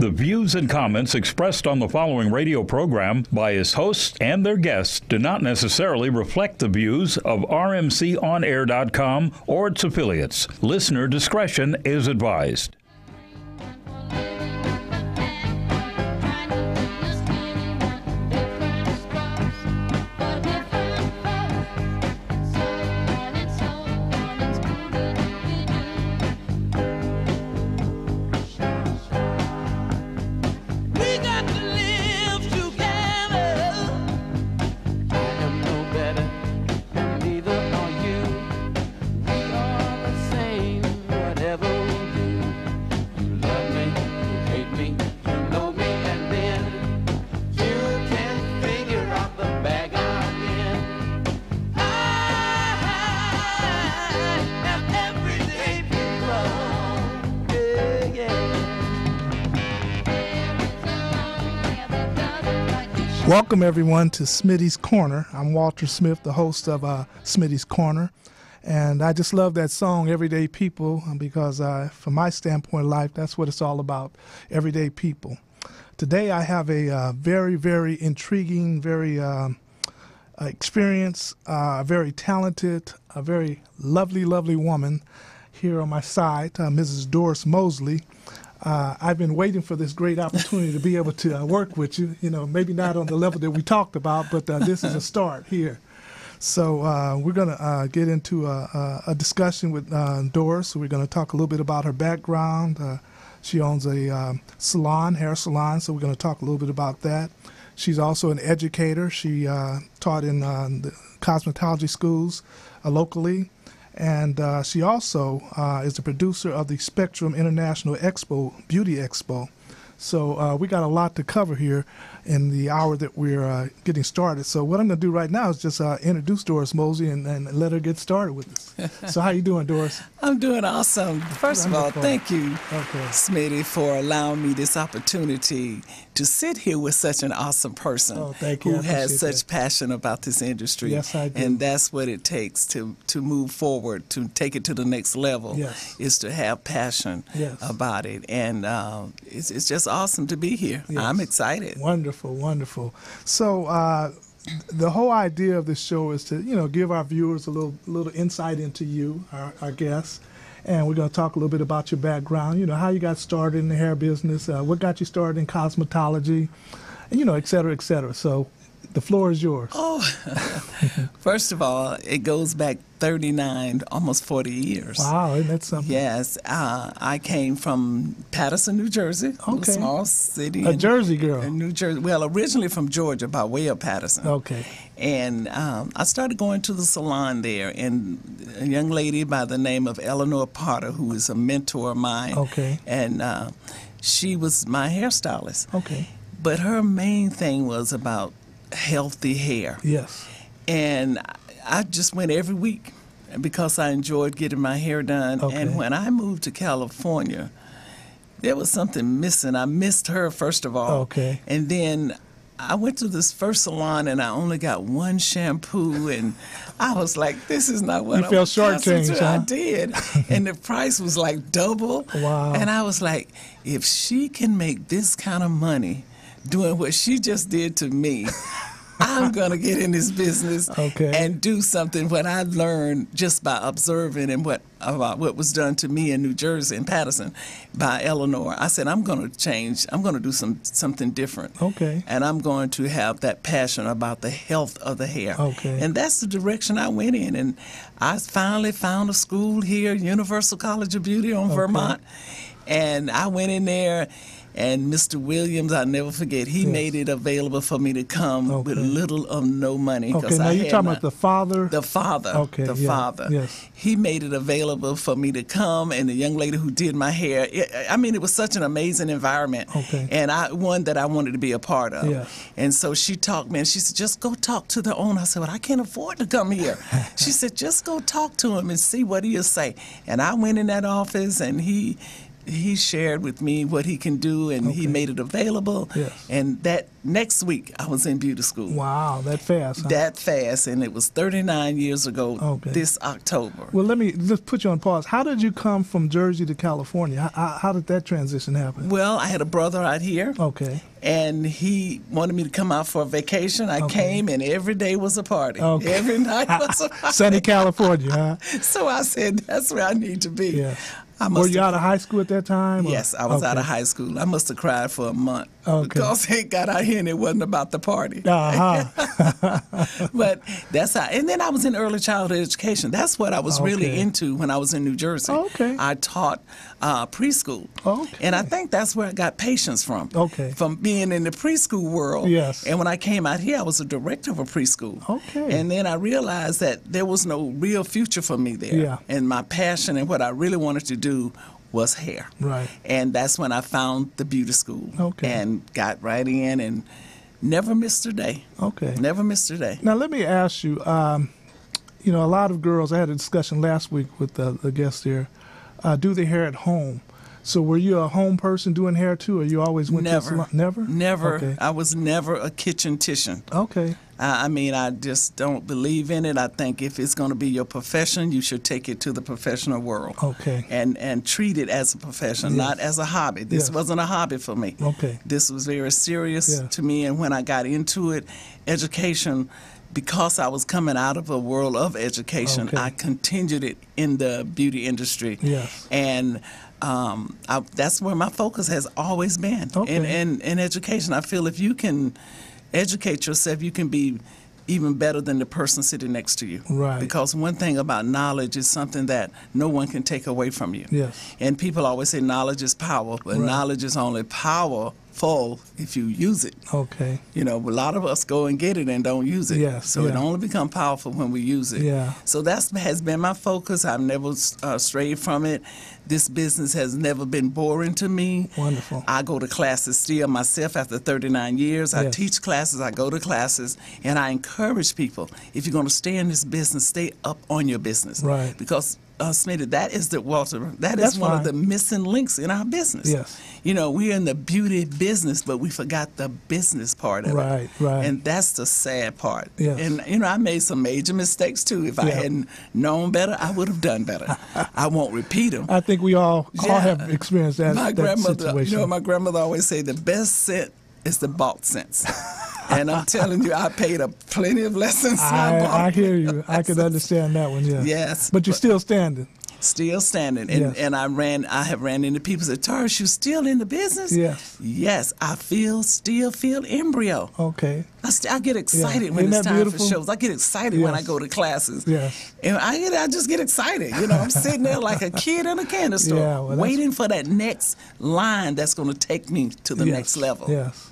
The views and comments expressed on the following radio program by its hosts and their guests do not necessarily reflect the views of rmconair.com or its affiliates. Listener discretion is advised. Welcome, everyone, to Smitty's Corner. I'm Walter Smith, the host of Smitty's Corner. And I just love that song, Everyday People, because from my standpoint of life, that's what it's all about, everyday people. Today I have a very, very intriguing, very experienced, very talented, a very lovely, lovely woman here on my side, Mrs. Doris Mosley. I've been waiting for this great opportunity to be able to work with you, maybe not on the level that we talked about, but this is a start here. So we're going to get into a discussion with Doris. We're going to talk a little bit about her background. She owns a salon, hair salon, so we're going to talk a little bit about that. She's also an educator. She taught in the cosmetology schools locally. And she also is the producer of the Spectrum International Expo, Beauty Expo. So we got a lot to cover here in the hour that we're getting started. So what I'm going to do right now is just introduce Doris Mosley and let her get started with us. So how you doing, Doris? I'm doing awesome. First Wonderful. of all, thank you, Okay. Smitty, for allowing me this opportunity to sit here with such an awesome person thank you. who I has appreciate such passion about this industry. Yes, I do. And that's what it takes to move forward, to take it to the next level, Yes. is to have passion Yes. about it. And it's just awesome to be here. Yes. I'm excited. Wonderful, wonderful. So the whole idea of this show is to, give our viewers a little insight into you, our guests. And we're going to talk a little bit about your background, how you got started in the hair business, what got you started in cosmetology, and, et cetera, et cetera. So the floor is yours. Oh, first of all, it goes back 39, almost 40 years. Wow, isn't that something? Yes, I came from Paterson, New Jersey, a Okay. small city. A Jersey girl. In New Jersey. Well, originally from Georgia, by way of Paterson. Okay. And I started going to the salon there, and a young lady by the name of Eleanor Potter, who is a mentor of mine. Okay. And she was my hairstylist. Okay. But her main thing was about healthy hair. Yes. And I just went every week because I enjoyed getting my hair done. Okay. And when I moved to California, there was something missing. I missed her, first of all. Okay. And then I went to this first salon and I only got one shampoo, and I was like, this is not what You I felt was accustomed shortchanged, to. huh? I did. And the price was like double. Wow. And I was like, if she can make this kind of money doing what she just did to me, I'm going to get in this business and do something what I learned just by observing and about what was done to me in New Jersey, in Paterson, by Eleanor. I said, I'm going to change. I'm going to do something different. Okay. And I'm going to have that passion about the health of the hair. Okay. And that's the direction I went in. And I finally found a school here, Universal College of Beauty on Vermont. And I went in there. And Mr. Williams, I'll never forget, he made it available for me to come with little or no money. Okay, now you're talking about the father? The father. Okay, the father. Yes. He made it available for me to come, and the young lady who did my hair. It was such an amazing environment. Okay. And one that I wanted to be a part of. Yes. And so she talked me, and she said, just go talk to the owner. I said, well, I can't afford to come here. She said, just go talk to him and see what he'll say. And I went in that office, and he shared with me what he can do, and he made it available. Yes. And that next week, I was in beauty school. Wow, that fast. Huh? That fast, and it was 39 years ago this October. Well, let me just put you on pause. How did you come from Jersey to California? How did that transition happen? Well, I had a brother out here. Okay. And he wanted me to come out for a vacation. I came, and every day was a party. Okay. Every night was a party. Sunny California, huh? So I said, that's where I need to be. Yeah. Were you out of high school at that time? Yes, I was out of high school. I must have cried for a month because he got out here and it wasn't about the party. But that's how. And then I was in early childhood education. That's what I was really into when I was in New Jersey. I taught preschool. And I think that's where I got patience from. From being in the preschool world. Yes. And when I came out here, I was a director of a preschool. And then I realized that there was no real future for me there. Yeah. And my passion and what I really wanted to do was hair. Right. And that's when I found the beauty school. And got right in and never missed a day. Never missed a day. Now, let me ask you, you know, a lot of girls, I had a discussion last week with the guest here, do their hair at home. So were you a home person doing hair too, or you always went to a salon? Never? Never. I was never a kitchen-tician. I mean, I just don't believe in it. I think if it's going to be your profession, you should take it to the professional world. And treat it as a profession, not as a hobby. This wasn't a hobby for me. This was very serious to me, and when I got into it, education, because I was coming out of a world of education, I continued it in the beauty industry. And that's where my focus has always been. In education, I feel if you can educate yourself, you can be even better than the person sitting next to you. Because one thing about knowledge is something that no one can take away from you. And people always say knowledge is power, but knowledge is only powerful if you use it. You know, a lot of us go and get it and don't use it. So it only becomes powerful when we use it. So that has been my focus. I've never strayed from it. This business has never been boring to me. I go to classes still myself after 39 years. I teach classes, I go to classes, and I encourage people, if you're going to stay in this business, stay up on your business. Because Smitty, that is one of the missing links in our business. You know, we're in the beauty business, but we forgot the business part of it. And that's the sad part. And, you know, I made some major mistakes, too. If I hadn't known better, I would have done better. I won't repeat them. I think we all have experienced that, situation. You know, my grandmother always say the best scent is the bought sense. And I'm telling you, I paid plenty of lessons. I hear you. I can understand that one, Yes. But you're still standing. Still standing. And I have ran into people that say, Taurus, you still in the business? Yes, I still feel embryo. I get excited when it's time for shows. I get excited when I go to classes. And I just get excited. You know, I'm sitting there like a kid in a candy store, waiting for that next line that's going to take me to the next level.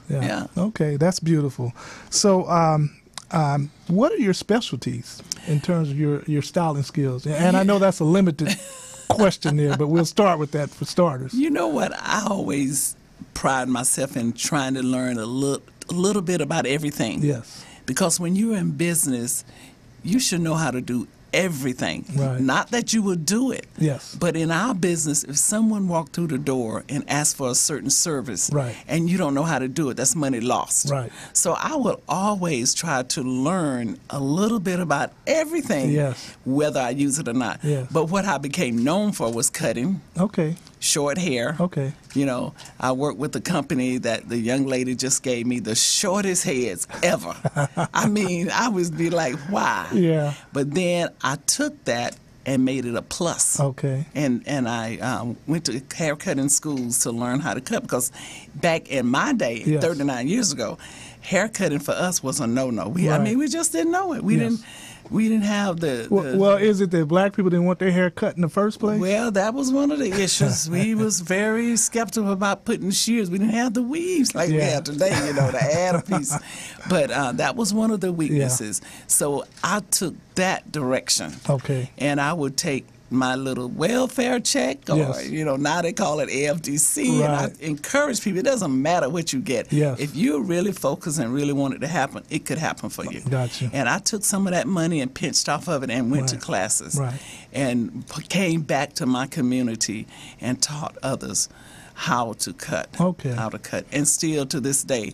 Okay, that's beautiful. So, what are your specialties in terms of your styling skills? And I know that's a limited question there, but we'll start with that for starters. You know what? I always pride myself in trying to learn a little bit about everything. Because when you're in business, you should know how to do everything. Not that you would do it. But in our business, if someone walked through the door and asked for a certain service and you don't know how to do it, that's money lost. So I will always try to learn a little bit about everything, whether I use it or not. But what I became known for was cutting. Short hair. You know, I work with a company that the young lady just gave me the shortest heads ever. I mean, I would be like, why? But then I took that and made it a plus. And I went to haircutting schools to learn how to cut, because back in my day, 39 years ago, haircutting for us was a no-no. I mean, we just didn't know it. We didn't have the well, is it that black people didn't want their hair cut in the first place? Well, that was one of the issues. We was very skeptical about putting shears. We didn't have the weaves like we have today, you know, to add a piece. But that was one of the weaknesses. So I took that direction. And I would take my little welfare check, or, you know, now they call it AFDC, and I encourage people, it doesn't matter what you get. If you're really focused and really want it to happen, it could happen for you. And I took some of that money and pinched off of it and went to classes and came back to my community and taught others how to cut. And still to this day,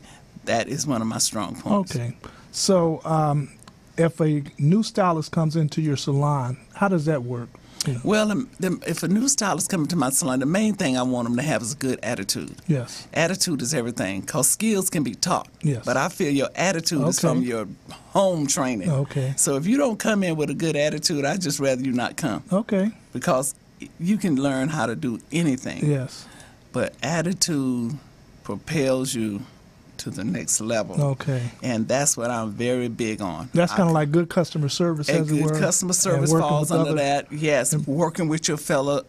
that is one of my strong points. Okay. So if a new stylist comes into your salon, how does that work? Yeah. Well, if a new stylist comes to my salon, the main thing I want them to have is a good attitude. Yes. Attitude is everything, because skills can be taught. Yes. But I feel your attitude is from your home training. Okay. So if you don't come in with a good attitude, I'd just rather you not come. Okay. Because you can learn how to do anything. Yes. But attitude propels you to the next level. Okay. And that's what I'm very big on. That's kind of like good customer service, as it were. Good customer service falls under that. Yes. Working with your fellow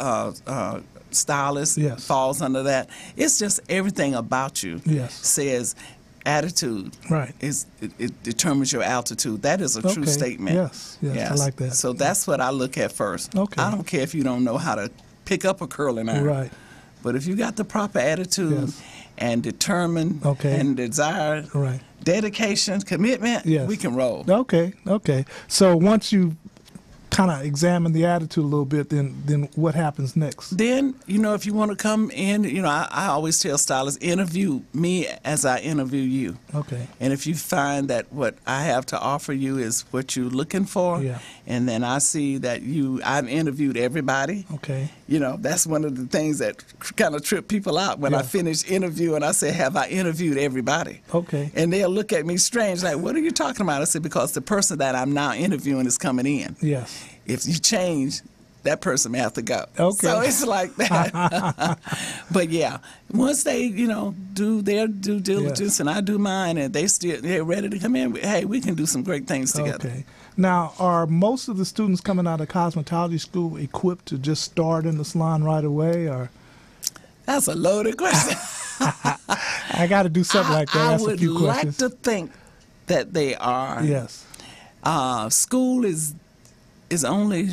stylist falls under that. It's just everything about you says attitude it determines your altitude. That is a true statement. Yes, I like that. So that's what I look at first. Okay. I don't care if you don't know how to pick up a curling iron. Right. But if you got the proper attitude and determined and desire, dedication, commitment, we can roll. Okay. So once you kind of examine the attitude a little bit, then what happens next? Then, if you want to come in, I always tell stylists, interview me as I interview you. Okay. And if you find that what I have to offer you is what you're looking for, and then I see that I've interviewed everybody. Okay. That's one of the things that kind of trip people out when I finish interviewing. I say, have I interviewed everybody? Okay. And they'll look at me strange, like, what are you talking about? I said, because the person that I'm now interviewing is coming in. Yes. If you change, that person may have to go. Okay. So it's like that. But once they, do their due diligence and I do mine, and they're ready to come in, hey, we can do some great things together. Okay. Now, are most of the students coming out of cosmetology school equipped to just start in the salon right away, or? That's a loaded question. I got to do something like that. That's a few questions. I would like to think that they are. Yes. School is only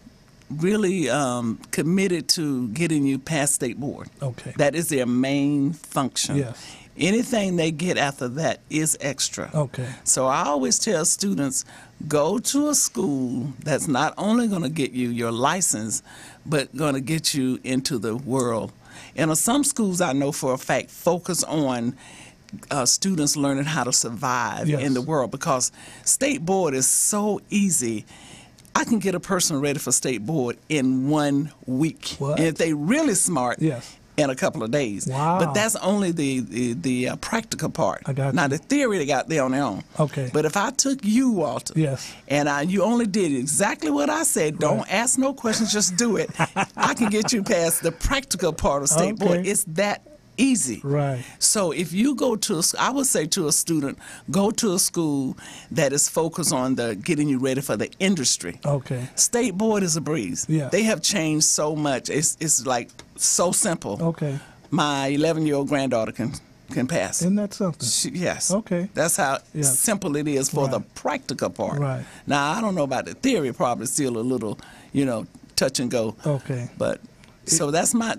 really committed to getting you past state board. Okay. That is their main function. Yes. Anything they get after that is extra. Okay. So I always tell students, go to a school that's not only going to get you your license, but going to get you into the world. And some schools I know for a fact focus on students learning how to survive in the world, because state board is so easy. I can get a person ready for state board in 1 week. What? And if they really smart, in a couple of days. Wow. But that's only the practical part. I got you. Now, the theory they got there on their own. Okay. But if I took you, Walter, and you only did exactly what I said, don't ask no questions, just do it, I can get you past the practical part of state board. It's that easy. Right. So if you go to I would say to a student, go to a school that is focused on getting you ready for the industry. Okay. State board is a breeze. Yeah. They have changed so much. It's like so simple. Okay. My 11-year-old granddaughter can pass. Isn't that something? Yes. Okay. That's how simple it is for the practical part. Right. Now, I don't know about the theory, probably still a little, touch and go. Okay. But so that's my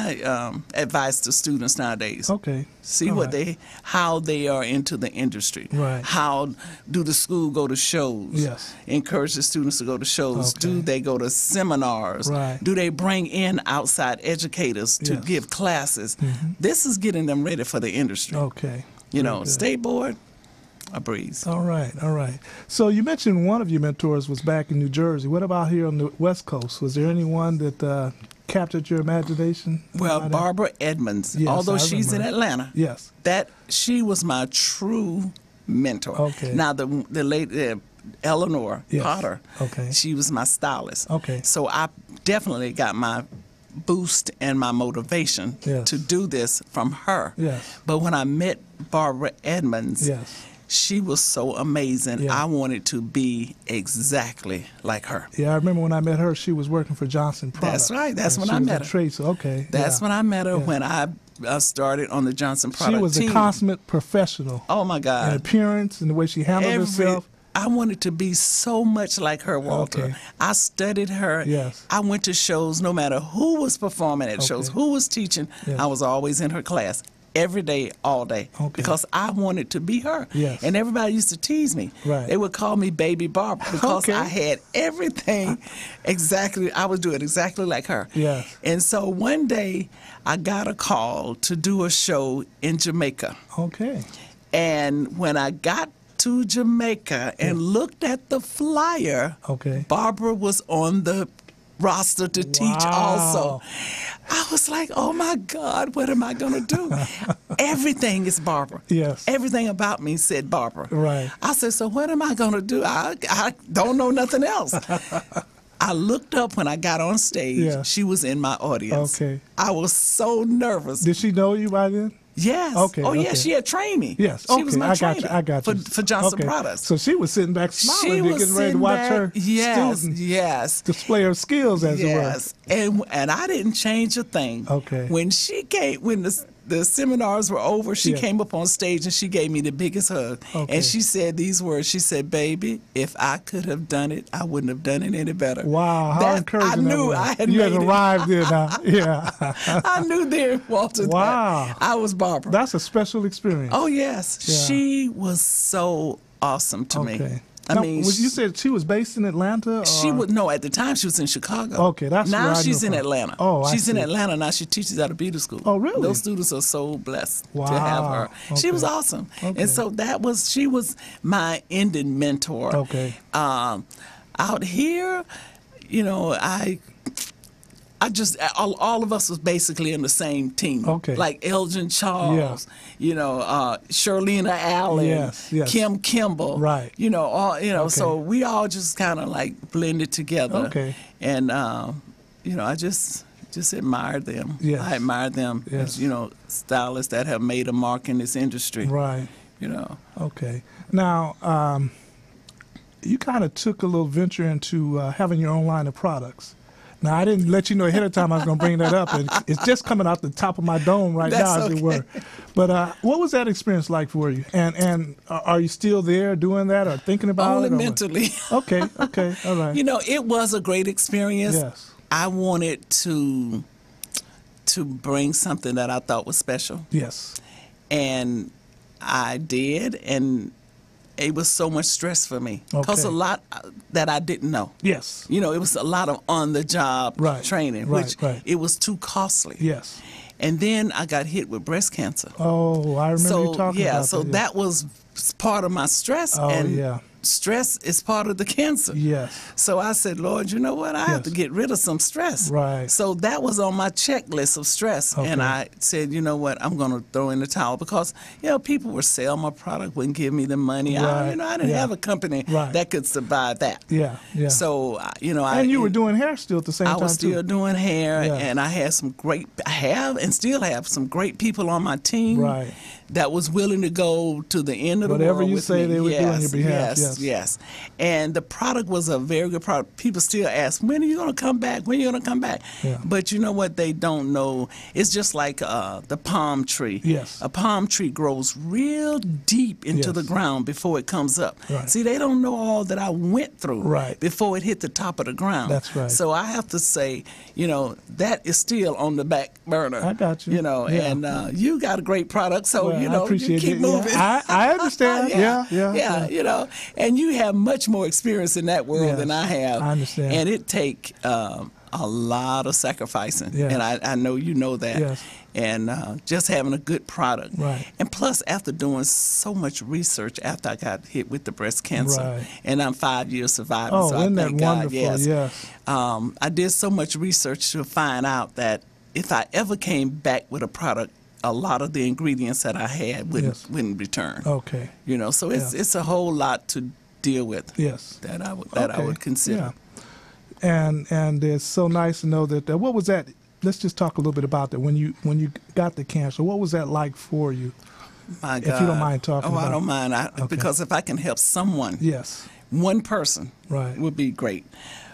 advice to students nowadays. Okay. See how they are into the industry. Right. How do the school go to shows? Yes. Encourage the students to go to shows. Okay. Do they go to seminars? Right. Do they bring in outside educators to give classes? Mm-hmm. This is getting them ready for the industry. Okay. State board, a breeze. All right. So you mentioned one of your mentors was back in New Jersey. What about here on the West Coast? Was there anyone that captured your imagination? Well, Barbara Edmonds, although she's in Atlanta. Yes. She was my true mentor. Okay. Now, the late Eleanor Potter, she was my stylist. Okay. So I definitely got my boost and my motivation to do this from her. Yes. But when I met Barbara Edmonds, she was so amazing. Yeah. I wanted to be exactly like her. Yeah, I remember when I met her, she was working for Johnson Products. That's right. That's when I met her. Tracer. Okay. That's when I met her, when I started on the Johnson Products She was team. a consummate professional. Oh, my God. In appearance and the way she handled herself. I wanted to be so much like her, Walter. Okay. I studied her. Yes. I went to shows no matter who was performing at shows, who was teaching. Yes. I was always in her class. Every day, all day, because I wanted to be her. Yes. And everybody used to tease me. Right. They would call me Baby Barbara because I had everything exactly. I was doing exactly like her. Yes. And so one day, I got a call to do a show in Jamaica. Okay. And when I got to Jamaica and looked at the flyer, Barbara was on the roster to teach also. I was like, oh my God, what am I going to do? Everything is Barbara. Yes. Everything about me said Barbara. Right. I said, so what am I going to do? I don't know nothing else. I looked up when I got on stage. Yeah. She was in my audience. Okay. I was so nervous. Did she know you by then? Yes. Okay. Oh, yeah. She had trained me. Yes. She was my trainer. I got you. For Johnson Products. So she was sitting back smiling, getting ready to watch her students display her skills, as it were. Yes. And I didn't change a thing. Okay. When she came, when the seminars were over, she came up on stage and she gave me the biggest hug. Okay. And she said these words. She said, baby, if I could have done it, I wouldn't have done it any better. Wow, how encouraging. I knew I had you made had arrived there now. Yeah. I knew there, Walter, that I was Barbara. That's a special experience. Oh, yes. Yeah. She was so awesome to me. I mean, you said she was based in Atlanta? Or? She would at the time she was in Chicago. Okay, that's now she's in Atlanta. Oh, she's in Atlanta now. She teaches at a beauty school. Oh, really? Those students are so blessed to have her. Okay. She was awesome, and so she was my ending mentor. Okay. Out here, I just all of us was basically in the same team. Okay. Like Elgin Charles, Shirlena Allen, Kim Kimball. Right. So we all just kind of like blended together. Okay. And I just admired them. Yes. I admired them as stylists that have made a mark in this industry. Right. Okay. Now, you kind of took a little venture into having your own line of products. Now, I didn't let you know ahead of time I was going to bring that up, and it's just coming out the top of my dome right now, as it were. But what was that experience like for you? And are you still there doing that or thinking about it? Only mentally. Okay, all right. It was a great experience. Yes. I wanted to bring something that I thought was special. Yes. And I did, and it was so much stress for me because a lot that I didn't know. Yes. It was a lot of on-the-job training, which it was too costly. Yes. And then I got hit with breast cancer. Oh, I remember you talking about that. So that was part of my stress. Oh, and stress is part of the cancer. Yes. So I said, Lord, you know what? I have to get rid of some stress. Right. So that was on my checklist of stress. Okay. And I said, you know what? I'm going to throw in the towel because, people would sell my product, wouldn't give me the money. Right. I didn't have a company that could survive that. Yeah. So, And you were doing hair still at the same time, I was still doing hair, and I had and still have some great people on my team that was willing to go to the end of the world Whatever you with say, me. they would do on your behalf. Yes. And the product was a very good product. People still ask, when are you going to come back? When are you going to come back? Yeah. But you know what they don't know? It's just like the palm tree. Yes. A palm tree grows real deep into the ground before it comes up. Right. See, they don't know all that I went through before it hit the top of the ground. That's right. So I have to say, that is still on the back burner. I got you. And you got a great product, so I appreciate you keep moving. I understand. Yeah. And you have much more experience in that world than I have. I understand. And it take a lot of sacrificing. Yes. And I know you know that. Yes. And just having a good product. Right. And plus, after doing so much research after I got hit with the breast cancer, and I'm 5 years surviving, so I isn't thank that God. wonderful? Yes. Yes. I did so much research to find out that if I ever came back with a product, a lot of the ingredients that I had wouldn't return. Okay. So it's a whole lot to deal with. Yes. That I would consider. Yeah. And it's so nice to know that. What was that? Let's just talk a little bit about that. When you got the cancer, what was that like for you? My God. If you don't mind talking about it. I don't mind. Because if I can help someone, one person, would be great.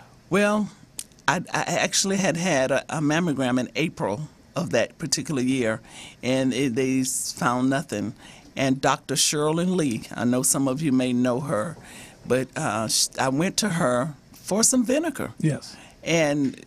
Well, I actually had a mammogram in April of that particular year, and they found nothing. And Dr. Sherlyn Lee, I know some of you may know her, but I went to her for some vinegar. Yes. And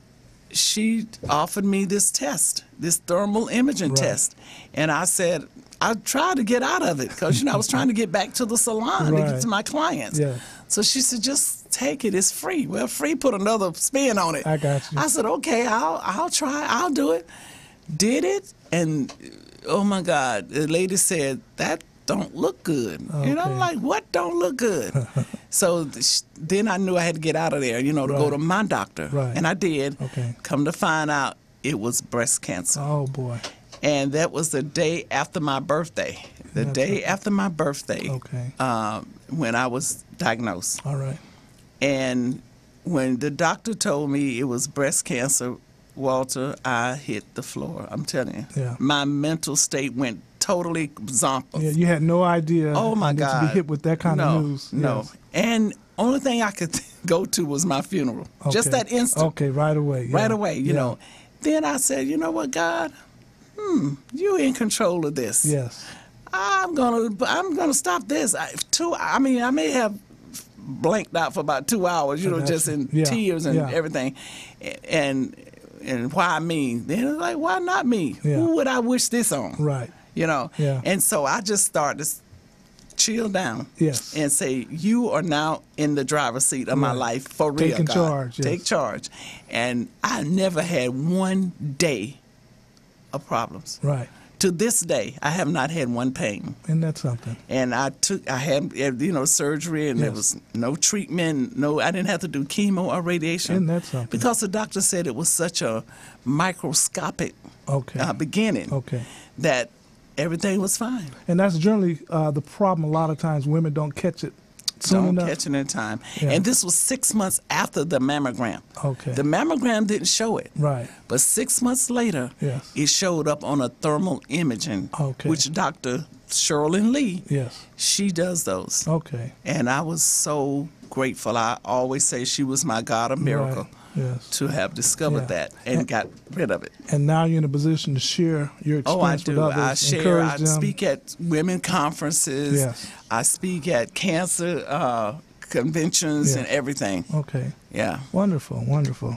she offered me this test, this thermal imaging test. And I said, I tried to get out of it because, I was trying to get back to the salon to get to my clients. Yeah. So she said, just take it. It's free. Well, free put another spin on it. I got you. I said, okay, I'll try. I'll do it. Did it. And, oh, my God, the lady said, that don't look good. Okay. You know, like, what don't look good? So then I knew I had to get out of there, you know, to go to my doctor. Right. And I did. Okay. Come to find out, it was breast cancer. Oh, boy. And that was the day after my birthday. The day after my birthday. Okay. When I was diagnosed. All right. And when the doctor told me it was breast cancer, Walter, I hit the floor. I'm telling you. Yeah. My mental state went totally zonkers. Yeah, you had no idea. Oh, my God. To be hit with that kind of news. No. Yes. And only thing I could go to was my funeral. Okay. Just that instant. Okay, right away. Yeah. Right away, you know. Then I said, you know what, God? You in control of this. Yes. I'm gonna stop this. I may have blanked out for about 2 hours, you know, just in tears and everything. And why me? Then it's like, why not me? Yeah. Who would I wish this on? Right. You know? Yeah. And so I just started to chill down. Yes. And say, you are now in the driver's seat of my life for real, Taking God. charge. Yes. Take charge. And I never had one day of problems. Right. To this day, I have not had one pain. Isn't that something? And I had, you know, surgery, and there was no treatment. I didn't have to do chemo or radiation. Isn't that something? Because the doctor said it was such a microscopic beginning that everything was fine. And that's generally the problem. A lot of times women don't catch it soon enough. Don't catch it in time. Yeah. And this was 6 months after the mammogram. Okay. The mammogram didn't show it. Right. But 6 months later, Yes. it showed up on a thermal imaging, which Dr. Sherlyn Lee, she does those. Okay. And I was so grateful. I always say she was my God of miracle. Right. Yes. To have discovered that and got rid of it. And now you're in a position to share your experience with others. I share. Encourage I them. speak at women conferences. Yes. I speak at cancer conventions and everything. Okay. Yeah. Wonderful, wonderful.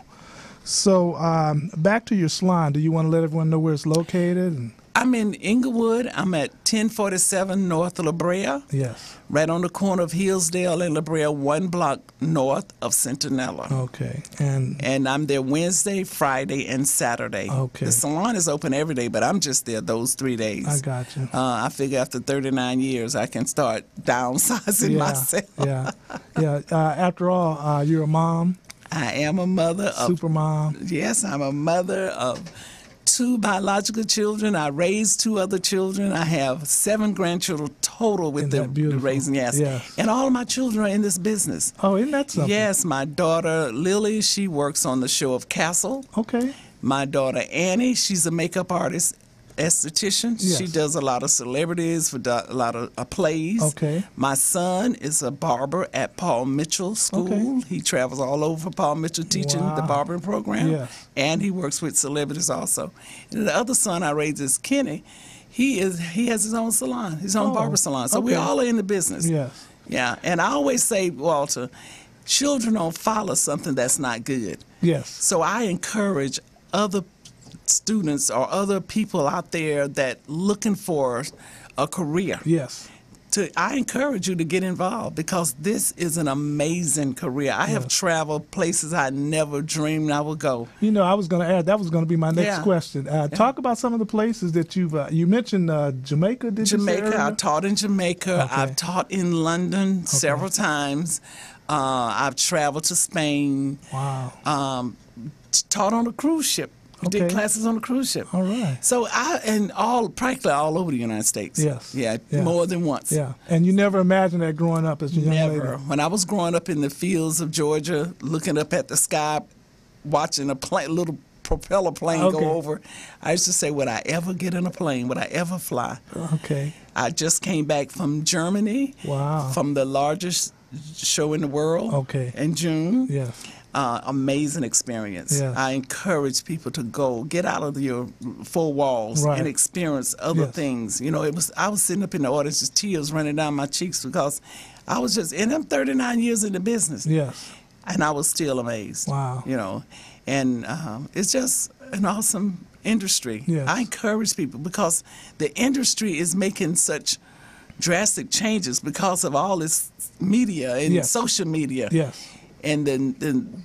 So back to your salon. Do you want to let everyone know where it's located? I'm in Inglewood. I'm at 1047 North La Brea. Yes. Right on the corner of Hillsdale and La Brea, 1 block north of Centinela. Okay. And I'm there Wednesday, Friday, and Saturday. Okay. The salon is open every day, but I'm just there those 3 days. I got you. I figure after 39 years, I can start downsizing myself. Yeah. After all, you're a mom. I am a mother of... Super mom. Yes, I'm a mother of 2 biological children. I raised 2 other children. I have 7 grandchildren total with the raising. Yes. And all of my children are in this business. Oh, isn't that something? Yes, my daughter Lily, she works on the show of Castle. Okay. My daughter Annie, she's a makeup artist, esthetician. Yes. She does a lot of celebrities for a lot of plays. Okay. My son is a barber at Paul Mitchell School. Okay. He travels all over Paul Mitchell teaching the barbering program. Yes. And he works with celebrities also. And the other son I raised is Kenny. He has his own salon, his own barber salon. So we all are in the business. Yes. Yeah. And I always say, Walter, children don't follow something that's not good. Yes. So I encourage other students or other people out there that looking for a career. Yes. I encourage you to get involved because this is an amazing career. I have traveled places I never dreamed I would go. You know, I was going to add, that was going to be my next question. Talk about some of the places that you mentioned Jamaica, did you say earlier? I taught in Jamaica. I've taught in London several times. I've traveled to Spain. Wow. Taught on a cruise ship. We did classes on a cruise ship. All right. So practically all over the United States. Yes. Yeah, more than once. Yeah. And you never imagined that growing up as a young lady? Never. When I was growing up in the fields of Georgia, looking up at the sky, watching a little propeller plane go over, I used to say, would I ever get in a plane? Would I ever fly? Okay. I just came back from Germany. Wow. From the largest show in the world. Okay. In June. Yes. Amazing experience. Yes. I encourage people to go get out of your 4 walls and experience other things. You know, I was sitting up in the audience, just tears running down my cheeks because I was and I'm 39 years in the business. Yes. And I was still amazed. Wow. You know, and it's just an awesome industry. Yes. I encourage people because the industry is making such drastic changes because of all this media and social media. Yes. And then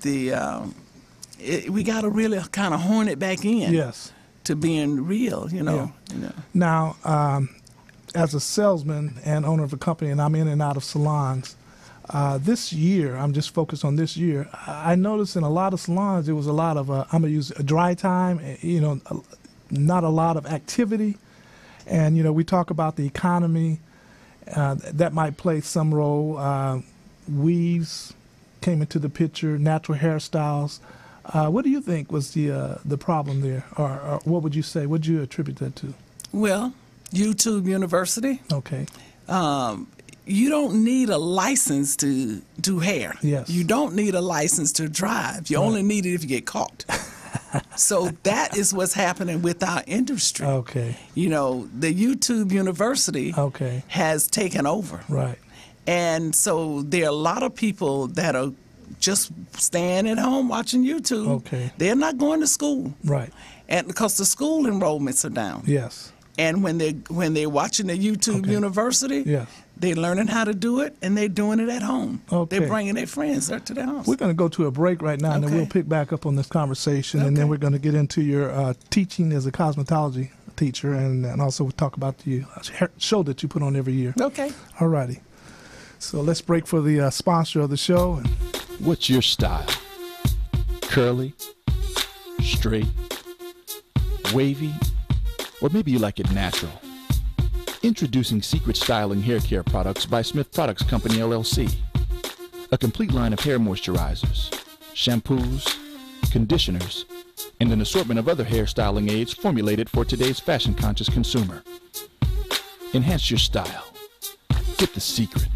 we got to really kind of horn it back in. Yes. To being real, you know. Now, as a salesman and owner of a company, and I'm in and out of salons, this year, I'm just focused on this year, I noticed in a lot of salons there was a lot of, I'm going to use a dry time, not a lot of activity. And, we talk about the economy. That might play some role. Weaves came into the picture, natural hairstyles. What do you think was the problem there? Or what would you say? What would you attribute that to? Well, YouTube University. Okay. You don't need a license to do hair. Yes. You don't need a license to drive. You only need it if you get caught. So that is what's happening with our industry. Okay. The YouTube University has taken over. Right. And so there are a lot of people that are just staying at home watching YouTube. Okay. They're not going to school. Right. And because the school enrollments are down. Yes. And when they're watching the YouTube University, yes, they're learning how to do it, and they're doing it at home. Okay. They're bringing their friends there to their house. We're going to go to a break right now, and then we'll pick back up on this conversation, and then we're going to get into your teaching as a cosmetology teacher, and also we'll talk about the show that you put on every year. Okay. All righty. So let's break for the sponsor of the show. What's your style? Curly? Straight? Wavy? Or maybe you like it natural? Introducing Secret Styling Hair Care Products by Smith Products Company, LLC. A complete line of hair moisturizers, shampoos, conditioners, and an assortment of other hair styling aids formulated for today's fashion-conscious consumer. Enhance your style. Get the secret.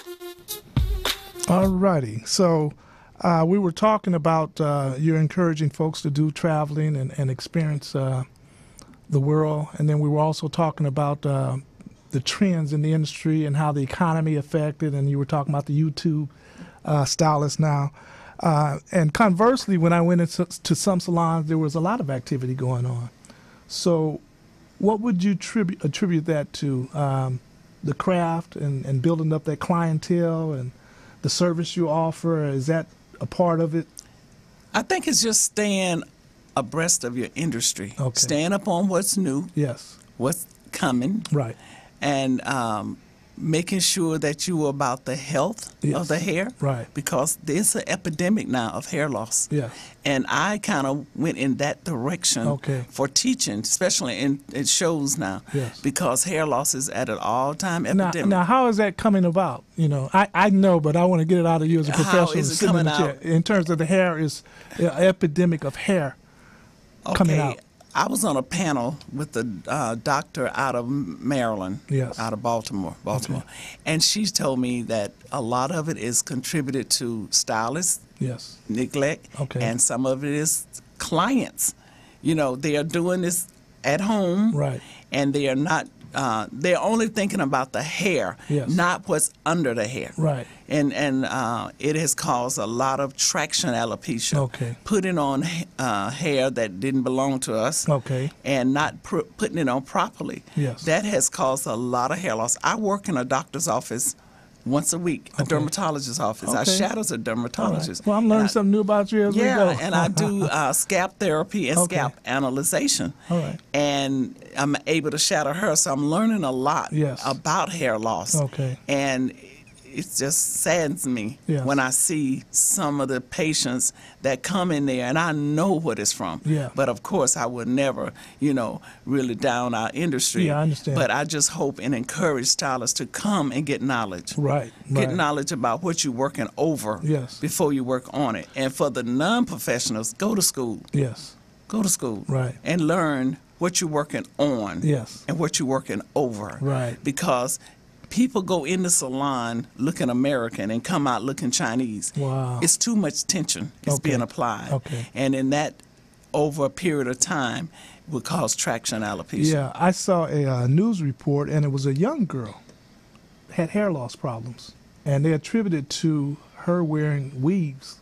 All righty. So we were talking about you're encouraging folks to do traveling and experience the world, and then we were also talking about the trends in the industry and how the economy affected, and you were talking about the YouTube stylists now. And conversely, when I went into some salons, there was a lot of activity going on. So what would you attribute that to? The craft and building up that clientele and the service you offer? Is that a part of it? I think it's just staying abreast of your industry, staying up on what's new, yes, what's coming, right, and making sure that you are about the health of the hair, right, because there's an epidemic now of hair loss. Yeah, and I kind of went in that direction for teaching, especially in shows now, because hair loss is at an all-time epidemic. Now, how is that coming about? I know, but I want to get it out of you as a professional. How is it coming out? In terms of the hair, is an epidemic of hair coming out. I was on a panel with a doctor out of Maryland, out of Baltimore, and she told me that a lot of it is contributed to stylists, neglect, and some of it is clients. They are doing this at home, right, and they are not. They're only thinking about the hair, not what's under the hair. Right. And it has caused a lot of traction alopecia, putting on hair that didn't belong to us, and not putting it on properly. Yes. That has caused a lot of hair loss. I work in a doctor's office once a week, a dermatologist's office. I shadow a dermatologist. Well, I'm learning something new about you as we go. Yeah, and I do scalp therapy and scalp analyzation. All right. And I'm able to shadow her, so I'm learning a lot about hair loss. And it just saddens me when I see some of the patients that come in there, and I know what it's from. But of course, I would never, really down our industry. Yeah, I understand. But I just hope and encourage stylists to come and get knowledge. Right. Get knowledge about what you're working over before you work on it. And for the non-professionals, go to school. Yes. Go to school. Right. And learn what you're working on. Yes. And what you're working over. Right. Because people go in the salon looking American and come out looking Chinese. Wow. It's too much tension is being applied. And in that, over a period of time, would cause traction alopecia. Yeah, I saw a news report, and it was a young girl had hair loss problems, and they attributed to her wearing weaves.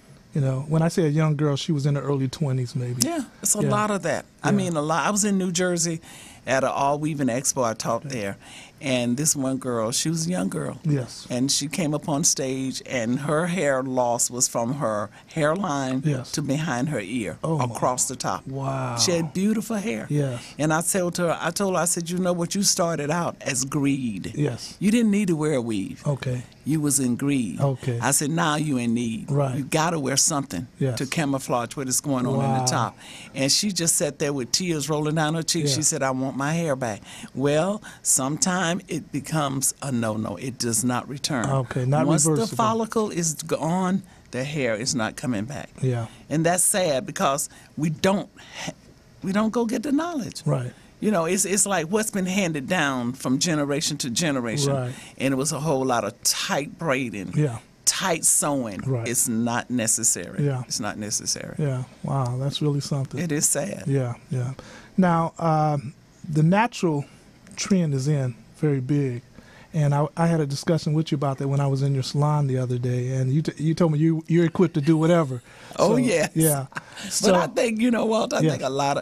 When I say a young girl, she was in her early 20s maybe. Yeah, it's a lot of that. I mean, a lot. I was in New Jersey at an all-weaving expo. I taught there, And this one girl, she was a young girl. Yes. And she came up on stage, and her hair loss was from her hairline to behind her ear, across the top. Wow. She had beautiful hair. Yes. And I told her, I said, you know what, you started out as greed. Yes. You didn't need to wear a weave. Okay. You was in greed. Okay. I said, now you in need. Right. You got to wear something to camouflage what is going on in the top. And she just sat there with tears rolling down her cheeks. She said, I want my hair back. Well, sometime it becomes a no-no. It does not return. Okay, not Once reversible. the follicle is gone, the hair is not coming back. Yeah. And that's sad because we don't go get the knowledge. Right. You know, it's like what's been handed down from generation to generation. Right. And it was a whole lot of tight braiding, tight sewing. Right. It's not necessary. Yeah. It's not necessary. Yeah. Wow, that's really something. It is sad. Yeah, yeah. Now, the natural trend is very big. And I had a discussion with you about that when I was in your salon the other day, and you told me you're equipped to do whatever. Oh, yes. Yeah. But I think, you know, Walt, I think a lot of,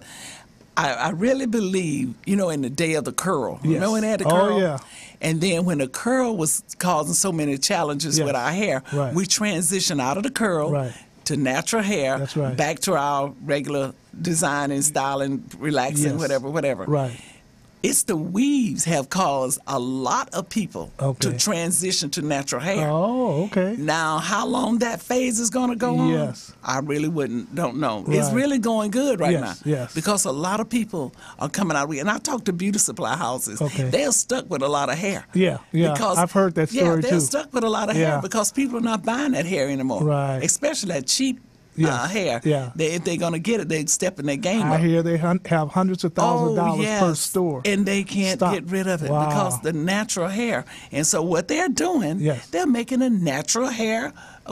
I really believe, you know, in the day of the curl. Yes. Remember when they had the curl? Oh, yeah. And then when the curl was causing so many challenges with our hair, we transitioned out of the curl to natural hair, back to our regular designing, styling, relaxing, whatever. Right. It's the weaves have caused a lot of people to transition to natural hair. Oh, okay. Now, how long that phase is going to go on, I really don't know. Right. It's really going good right now. Yes. Because a lot of people are coming out. And I talk to beauty supply houses. Okay. They're stuck with a lot of hair. Yeah. Because, I've heard that story too. they're stuck with a lot of hair because people are not buying that hair anymore. Right. Especially that cheap hair. Yeah. If they're going to get it, they step in their game up. I hear they have hundreds of thousands of dollars per store. And they can't get rid of it because the natural hair. And so what they're doing, they're making a natural hair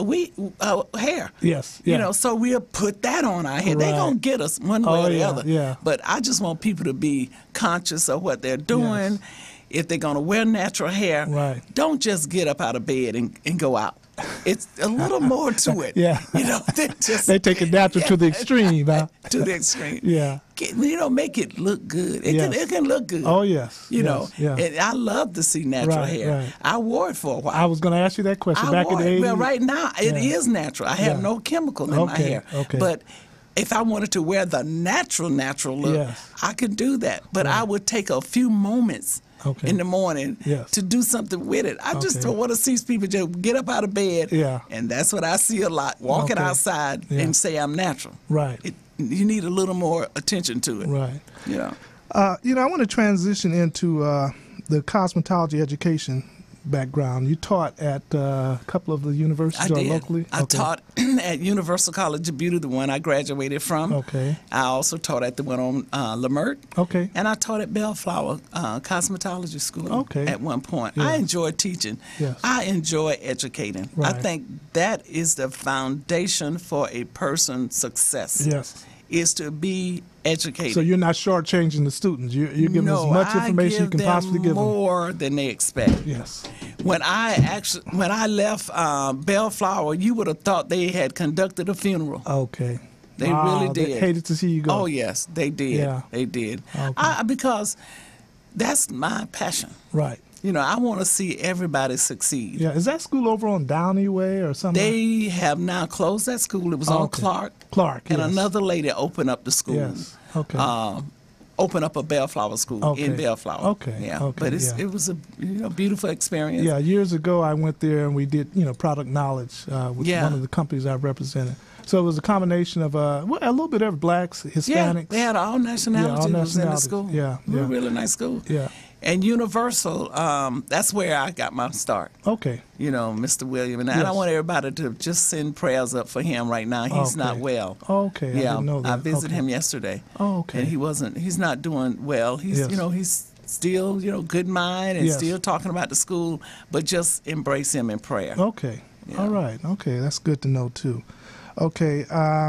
hair. Yes. You know, so we'll put that on our hair. They're going to get us one way or the other. Yeah. But I just want people to be conscious of what they're doing. If they're going to wear natural hair, don't just get up out of bed and go out. It's a little more to it. Yeah. You know, they take it natural to the extreme. Huh? To the extreme. Yeah. You know, make it look good. It can look good. Oh, yes. You know, and I love to see natural hair. Right. I wore it for a while. I was going to ask you that question back in the 80s. Well, right now, it is natural. I have no chemical in my hair. Okay. But if I wanted to wear the natural look, I could do that. But I would take a few moments in the morning to do something with it. I just don't want to see people just get up out of bed. And that's what I see a lot, walking outside and say I'm natural. Right. You need a little more attention to it. Right. You know, I want to transition into the cosmetology education background. You taught at a couple of the universities locally? I taught at Universal College of Beauty, the one I graduated from. Okay. I also taught at the one on Lamert. Okay. And I taught at Bellflower Cosmetology School at one point. Yeah. I enjoy teaching. Yes. I enjoy educating. Right. I think that is the foundation for a person's success. Yes. Is to be educated. So you're not shortchanging the students. You're giving them as much information you can possibly give them. More than they expect. Yes. When I left Bellflower, you would have thought they had conducted a funeral. Okay. They really did. They hated to see you go. Oh yes, they did. Yeah. They did. Okay. Because that's my passion. Right. You know, I want to see everybody succeed. Yeah. Is that school over on Downey Way or something? They have now closed that school. It was on Clark. And another lady opened up the school. Yes. Okay. Opened up a Bellflower school in Bellflower. Okay. Yeah. Okay. But it was a beautiful experience. Yeah. Years ago, I went there and we did product knowledge with one of the companies I represented. So it was a combination of a little bit of blacks, Hispanics. Yeah, they had all nationalities in the school. Yeah, it was a really nice school. Yeah. And Universal, that's where I got my start. Okay. You know, Mr. William. And I want everybody to just send prayers up for him right now. He's not well. Okay. Yeah, I didn't know that. I visited him yesterday. Oh, okay. And he's not doing well. He's, he's still, good mind and still talking about the school, but just embrace him in prayer. Okay. Yeah. All right. Okay. That's good to know, too. Okay.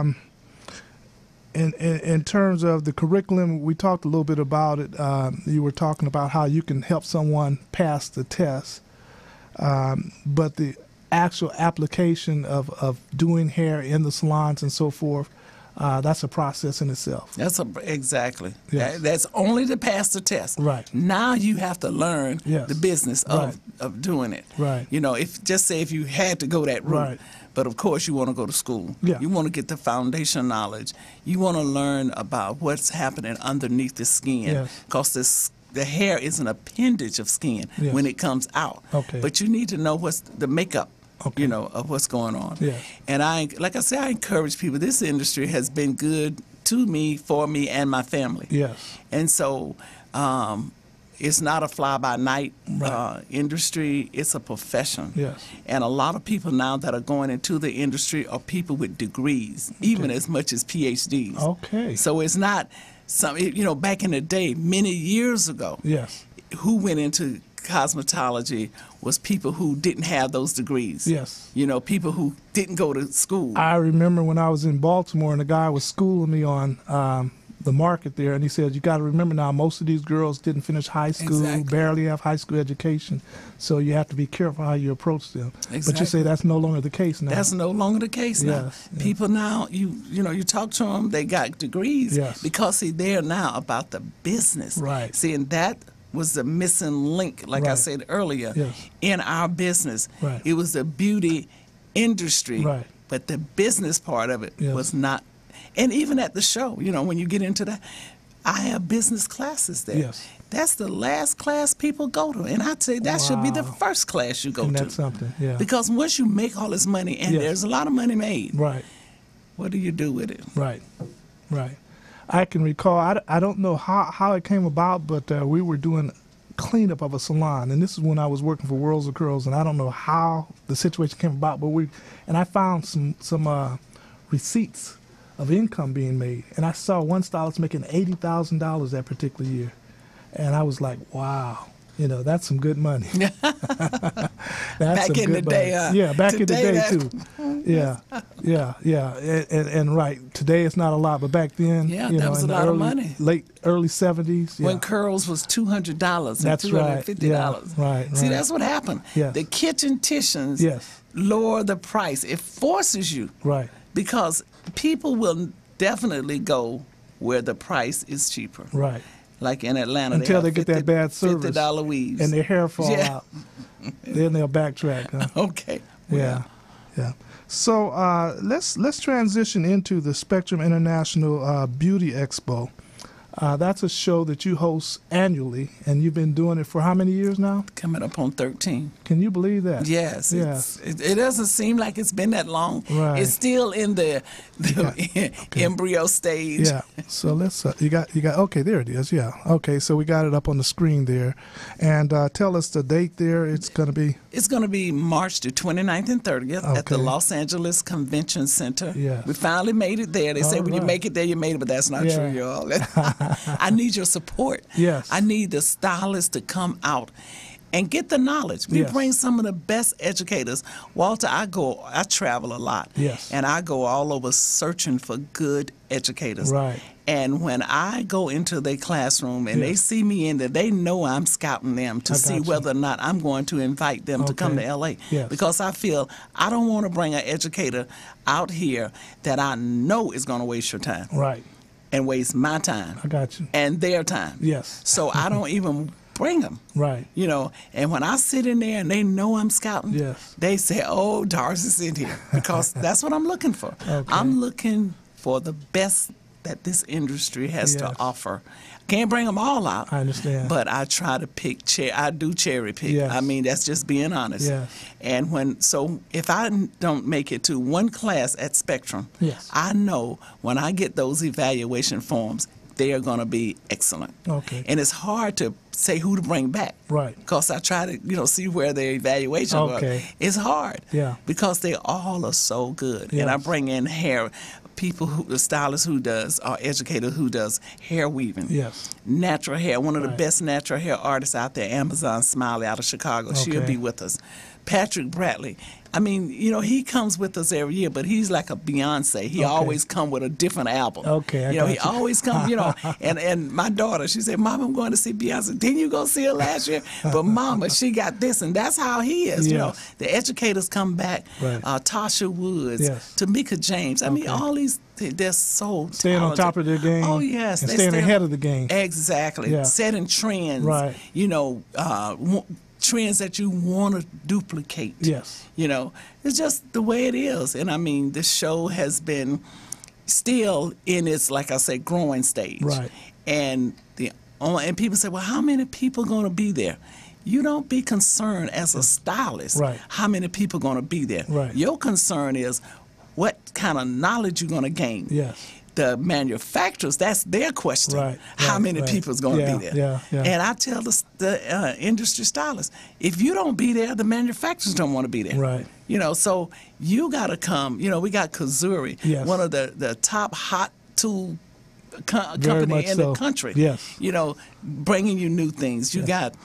In terms of the curriculum, we talked a little bit about it. You were talking about how you can help someone pass the test, but the actual application of doing hair in the salons and so forth, that's a process in itself. Exactly. Yes. That's only to pass the test. Right. Now you have to learn the business of doing it. Right. You know, if you had to go that route. Right. But of course, you want to go to school. Yeah. You want to get the foundation knowledge. You want to learn about what's happening underneath the skin. Because the hair is an appendage of skin when it comes out. Okay. But you need to know what's the makeup. You know, of what's going on. And like I said, I encourage people. This industry has been good to me, for me, and my family. Yes. And so it's not a fly-by-night industry. It's a profession. Yes. And a lot of people now that are going into the industry are people with degrees, even as much as PhDs. Okay. So it's not back in the day, many years ago, who went into cosmetology was people who didn't have those degrees. Yes. You know, people who didn't go to school. I remember when I was in Baltimore and the guy was schooling me on the market there, and he said, you got to remember now, most of these girls didn't finish high school, barely have high school education, so you have to be careful how you approach them. But you say that's no longer the case now. That's no longer the case now. People now, you talk to them, they got degrees because they're now about the business. Right. See, and that was the missing link, like I said earlier, in our business. Right. It was the beauty industry, right, but the business part of it was not. And even at the show, when you get into that, I have business classes there. Yes. That's the last class people go to. And I'd say that should be the first class you go to. That's something, Because once you make all this money, and there's a lot of money made, right, what do you do with it? Right, right. I can recall, I don't know how it came about, but we were doing cleanup of a salon, and this is when I was working for Worlds of Curls, and I don't know how the situation came about, but I found some receipts of income being made, and I saw one stylist making $80,000 that particular year, and I was like, wow. That's some good money. That's back in the day. Back in the day, too. And right. Today it's not a lot, but back then, that was a lot of money. Early 70s. When curls was $200 and that's $250. Right. See, that's what happened. The kitchen-ticians lower the price. It forces you. Right. Because people will definitely go where the price is cheaper. Right. Like in Atlanta, until they get that bad service, $50 weaves, and their hair fall out. Then they'll backtrack. Huh? Okay. Yeah. So let's transition into the Spectrum International Beauty Expo. That's a show that you host annually, and you've been doing it for how many years now? Coming up on 13. Can you believe that? Yes. It doesn't seem like it's been that long. Right. It's still in the embryo stage. Yeah. So let's you got okay, there it is. Yeah. Okay, so we got it up on the screen there. And tell us the date there. It's going to be March the 29th and 30th at the Los Angeles Convention Center. Yes. We finally made it there. They say when you make it there, you made it, but that's not true, y'all. I need your support. Yes. I need the stylists to come out and get the knowledge. We bring some of the best educators. Walter, I travel a lot. Yes. And I go all over searching for good educators. Right. And when I go into their classroom and they see me in there, they know I'm scouting them to see whether or not I'm going to invite them to come to L.A. Yes. Because I feel I don't want to bring an educator out here that I know is going to waste your time. Right. And waste my time. I got you. And their time. Yes. So I don't even bring them. Right. And when I sit in there and they know I'm scouting, they say, oh, Darcy's in here. Because that's what I'm looking for. Okay. I'm looking for the best that this industry has to offer. Can't bring them all out. I understand. But I try to pick, I do cherry pick. Yes. I mean, that's just being honest. Yes. And if I don't make it to one class at Spectrum, I know when I get those evaluation forms, they are going to be excellent. Okay. And it's hard to say who to bring back. Right. Because I try to, see where their evaluation was. It's hard. Yeah. Because they all are so good. Yes. And I bring in the stylist who does, or educator who does hair weaving. Yes. Natural hair. One of the best natural hair artists out there, Amazon Smiley out of Chicago. Okay. She'll be with us. Patrick Bradley. I mean, you know, he comes with us every year, but he's like a Beyonce. He always come with a different album. Okay, he always come, you know. And my daughter, she said, Mom, I'm going to see Beyonce. Didn't you go see her last year? But Mama, she got this, and that's how he is. You know, the educators come back. Right. Tasha Woods, Tamika James. I mean, all these. They're so staying talented. on top of their game. Oh yes, and staying ahead of the game. Exactly. Yeah. Setting trends. Right. You know, trends that you want to duplicate. Yes. You know, it's just the way it is. And I mean, the show has been still in its, like I say, growing stage. Right. And people say, well, how many people are going to be there? You don't be concerned as a stylist. Right. How many people are going to be there? Right. Your concern is what kind of knowledge you're going to gain. Yes. The manufacturers, that's their question. Right, how many people is going to be there? Yeah. And I tell the industry stylists, if you don't be there, the manufacturers don't want to be there. Right. You know, so you got to come. You know, we got Kazuri, one of the top hot tool company in the country. Yes. You know, bringing you new things. You got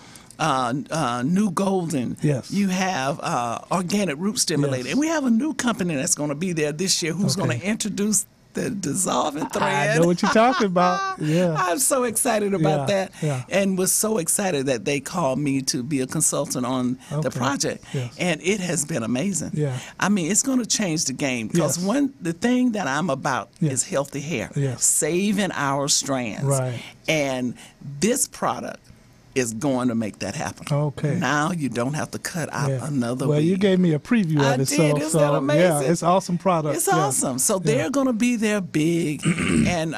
New Golden. Yes. You have Organic Root Stimulator. Yes. And we have a new company that's going to be there this year who's going to introduce the dissolving thread. I know what you're talking about. Yeah. I'm so excited about that. Yeah. And was so excited that they called me to be a consultant on the project. Yes. And it has been amazing. Yeah. I mean, it's going to change the game because the thing that I'm about is healthy hair. Yes. Saving our strands. Right. And this product is going to make that happen. Okay. Now you don't have to cut out another Well, weed. you gave me a preview of it. Isn't that amazing? Yeah, it's awesome product. It's awesome. So they're going to be there big. And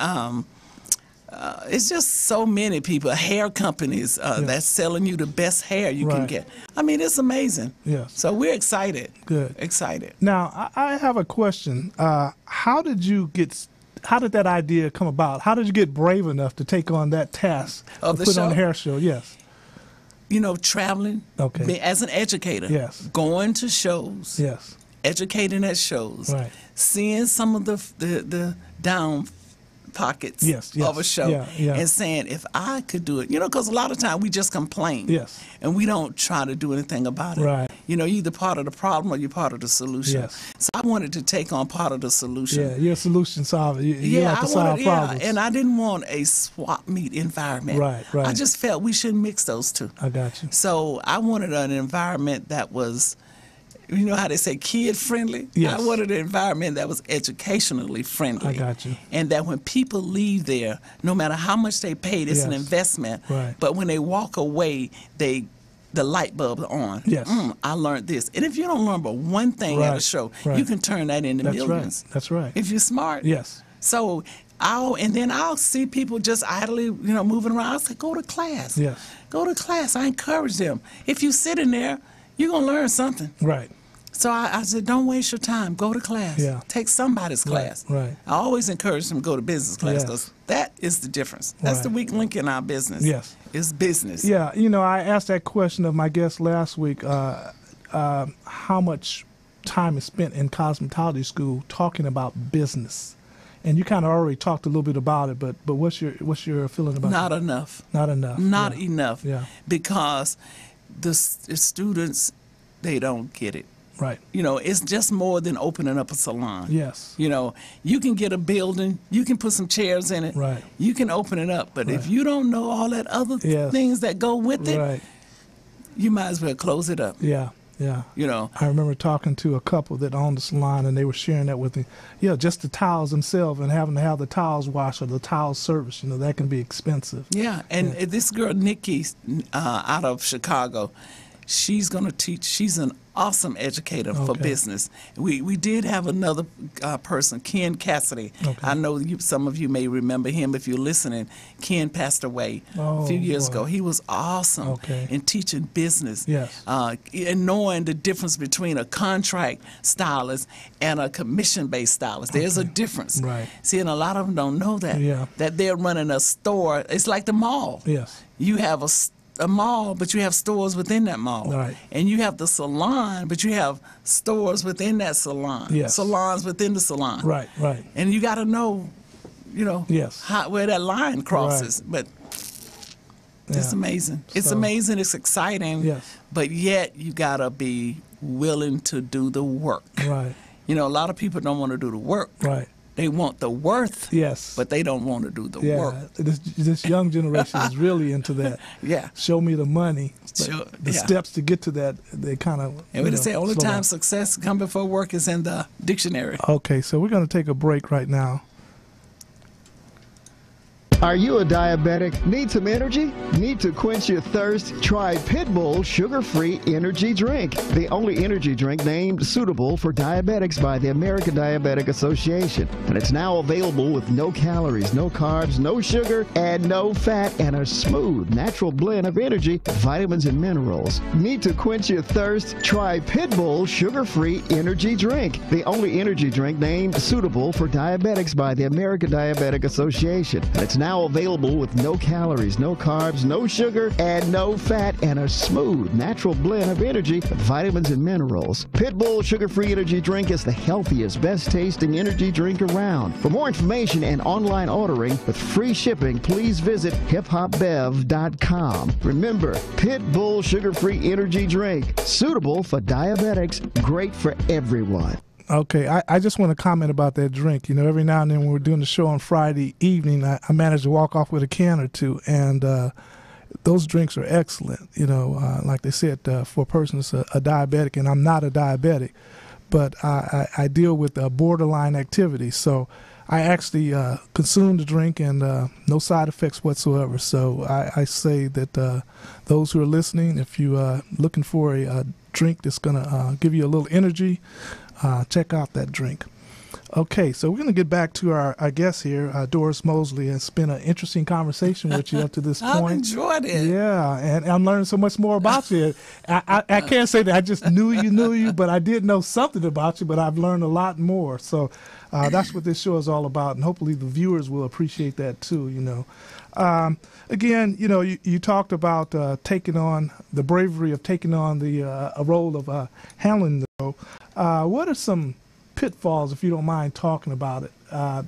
it's just so many people, hair companies that's selling you the best hair you can get. I mean, it's amazing. Yes. So we're excited. Good. Excited. Now, I have a question. How did that idea come about? How did you get brave enough to take on that task of to put on the hair show? Yes. You know, traveling. Okay. As an educator. Yes. Going to shows. Yes. Educating at shows. Right. Seeing some of the down pockets of a show and saying, if I could do it, you know, because a lot of time we just complain. Yes. And we don't try to do anything about it. Right. You know, you're either part of the problem or you're part of the solution. Yes. So I wanted to take on part of the solution. Yeah, you're a solution solver. You like to solve problems. And I didn't want a swap meet environment. Right. I just felt we shouldn't mix those two. I got you. So I wanted an environment that was, you know how they say kid friendly? Yes. I wanted an environment that was educationally friendly. I got you. And that when people leave there, no matter how much they paid, it's an investment. Right. But when they walk away, the light bulb's on. Yes. I learned this. And if you don't learn but one thing at a show, you can turn that into millions. That's right. If you're smart. Yes. So I'll see people just idly, you know, moving around. I'll say, go to class. Yes. Go to class. I encourage them. If you sit in there, you're going to learn something. Right. So I said, don't waste your time. Go to class. Yeah. Take somebody's class. Right. I always encourage them to go to business class because that is the difference. That's the weak link in our business. Yes. It's business. Yeah. You know, I asked that question of my guest last week, how much time is spent in cosmetology school talking about business? And you kind of already talked a little bit about it, but what's your feeling about it? Not enough. Not enough. Not enough. Yeah. Because the students, they don't get it. Right. You know, it's just more than opening up a salon. Yes. You know, you can get a building, you can put some chairs in it, right. You can open it up, but if you don't know all that other things that go with it, you might as well close it up. Yeah. Yeah. You know, I remember talking to a couple that owned the salon, and they were sharing that with me. Yeah, just the towels themselves and having to have the towels washed or the towel service, you know, that can be expensive. Yeah, and this girl, Nikki, out of Chicago, she's going to teach. She's an awesome educator for business. We did have another person, Ken Cassidy. I know some of you may remember him if you're listening. Ken passed away a few years ago. He was awesome in teaching business. Yes. And knowing the difference between a contract stylist and a commission-based stylist. There's a difference. Right. See, and a lot of them don't know that. Yeah. That they're running a store. It's like the mall. Yes. You have a mall, but you have stores within that mall. Right. And you have the salon, but you have stores within that salon. Yes. Salons within the salon. Right, right. And you got to know, you know, where that line crosses. Right. But it's amazing. It's amazing. It's exciting. Yes. But yet you got to be willing to do the work. Right. You know, a lot of people don't want to do the work. Right. They want the worth, yes, but they don't want to do the work. This young generation is really into that. Yeah. Show me the money. Sure. The steps to get to that, they kind of. And we say only time success come before work is in the dictionary. Okay, so we're going to take a break right now. Are you a diabetic? Need some energy? Need to quench your thirst? Try Pitbull Sugar-Free Energy Drink, the only energy drink named suitable for diabetics by the American Diabetic Association. And it's now available with no calories, no carbs, no sugar, and no fat, and a smooth, natural blend of energy, vitamins, and minerals. Need to quench your thirst? Try Pitbull Sugar-Free Energy Drink, the only energy drink named suitable for diabetics by the American Diabetic Association. And it's now available with no calories, no carbs, no sugar, and no fat, and a smooth, natural blend of energy, vitamins, and minerals. Pitbull Sugar-Free Energy Drink is the healthiest, best-tasting energy drink around. For more information and online ordering with free shipping, please visit hiphopbev.com. Remember, Pitbull Sugar-Free Energy Drink, suitable for diabetics, great for everyone. Okay, I just want to comment about that drink. You know, every now and then when we're doing the show on Friday evening, I manage to walk off with a can or two, and those drinks are excellent. You know, like they said, for a person that's a diabetic, and I'm not a diabetic, but I deal with borderline activities. So I actually consume the drink and no side effects whatsoever. So I say that those who are listening, if you're looking for a drink that's going to give you a little energy, check out that drink. Okay, so we're going to get back to our guest here, Doris Mosley. It's been an interesting conversation with you up to this point. I've enjoyed it. Yeah, and I'm learning so much more about you. I can't say that I just knew you, but I did know something about you, but I've learned a lot more. So that's what this show is all about, and hopefully the viewers will appreciate that too, you know. Again, you know, you talked about taking on the bravery of taking on the a role of handling the role. What are some pitfalls, if you don't mind talking about it?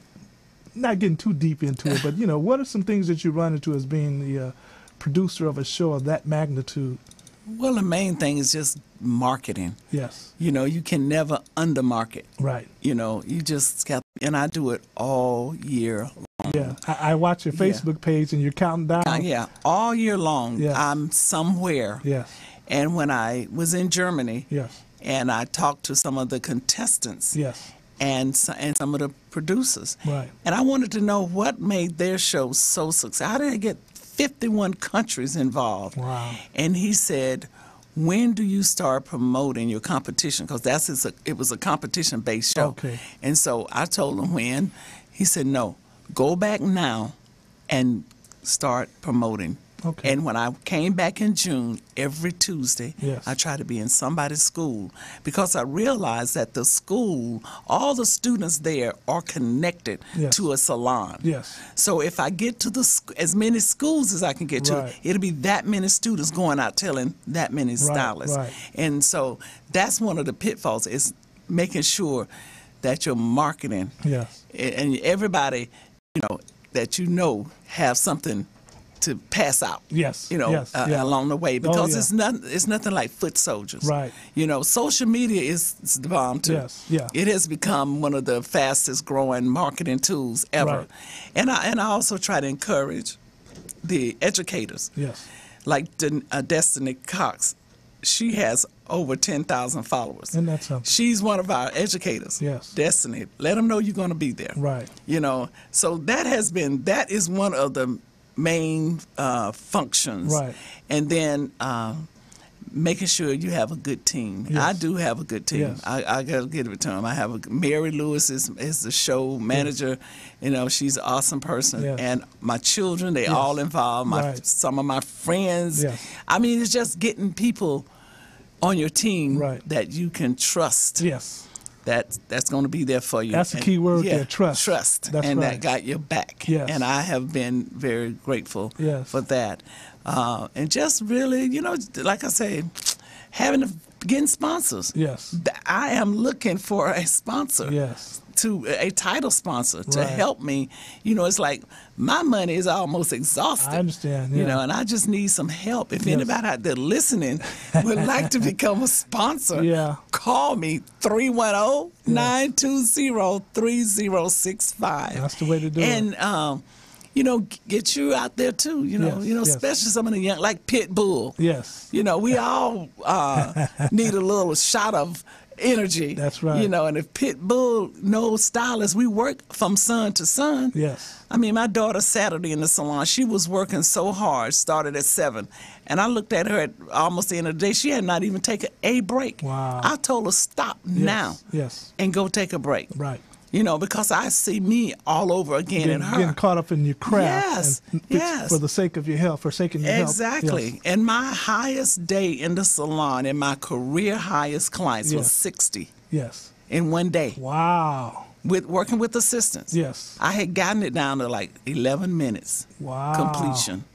Not getting too deep into it, but, you know, what are some things that you run into as being the producer of a show of that magnitude? Well, the main thing is just marketing. Yes. You know, you can never undermarket. Right. You know, you just got, and I do it all year long. Yeah. I watch your Facebook page and you're counting down. Yeah, all year long. Yes. I'm somewhere. Yes. And when I was in Germany, yes, and I talked to some of the contestants, yes, and some of the producers, right, and I wanted to know what made their show so successful. How did they get 51 countries involved? Wow. And he said, when do you start promoting your competition? Because it was a competition-based show. Okay. And so I told him when. He said, no, go back now and start promoting. Okay. And when I came back in June, every Tuesday, yes, I tried to be in somebody's school because I realized that the school, all the students there are connected, yes, to a salon. Yes. So if I get to as many schools as I can get to, right, it'll be that many students going out telling that many stylists. Right. And so that's one of the pitfalls, is making sure that you're marketing, yes, and everybody, that have something to pass out, yes, yes, along the way, because it's nothing like foot soldiers, right? Social media is the bomb too. Yes, yeah. It has become one of the fastest growing marketing tools ever, right, and I also try to encourage the educators, yes, like Destiny Cox. She has over 10,000 followers. And that's something. She's one of our educators. Yes. Destiny. Let them know you're going to be there. Right. So that is one of the main functions. Right. And then making sure you have a good team. Yes. I do have a good team. Yes. I got to give it to them. I have Mary Lewis is the show manager. Yes. She's an awesome person. Yes. And my children, they yes, all involved. Right. Some of my friends. Yes. I mean, it's just getting people on your team, right, that you can trust. Yes. That's going to be there for you. That's the key word there, trust. Trust. That's and right. that got your back. Yes. And I have been very grateful, yes, for that. And just really, like I say, having the getting sponsors. Yes. I am looking for a sponsor. Yes. To a title sponsor to Right. help me. You know, it's like my money is almost exhausted. I understand. You yeah. know, and I just need some help. If Yes. anybody out there listening would like to become a sponsor, Yeah. call me 310-920-3065. That's the way to do it. And you know, get you out there too. You know, Yes, you know, yes. especially some of the young, like Pitbull. Yes. You know, we all need a little shot of energy. That's right. You know, and if Pitbull knows stylists, we work from sun to sun. Yes. I mean, my daughter Saturday in the salon, she was working so hard, started at 7. And I looked at her at almost the end of the day. She had not even taken a break. Wow. I told her, stop now Yes. and go take a break. Right. You know, because I see me all over again in her. Getting caught up in your craft. Yes, and yes. For the sake of your health, forsaking your health. Exactly. Yes. And my highest day in the salon and my career highest clients was Yes. 60 Yes. in one day Wow. with working with assistants. Yes. I had gotten it down to like 11 minutes Wow. completion.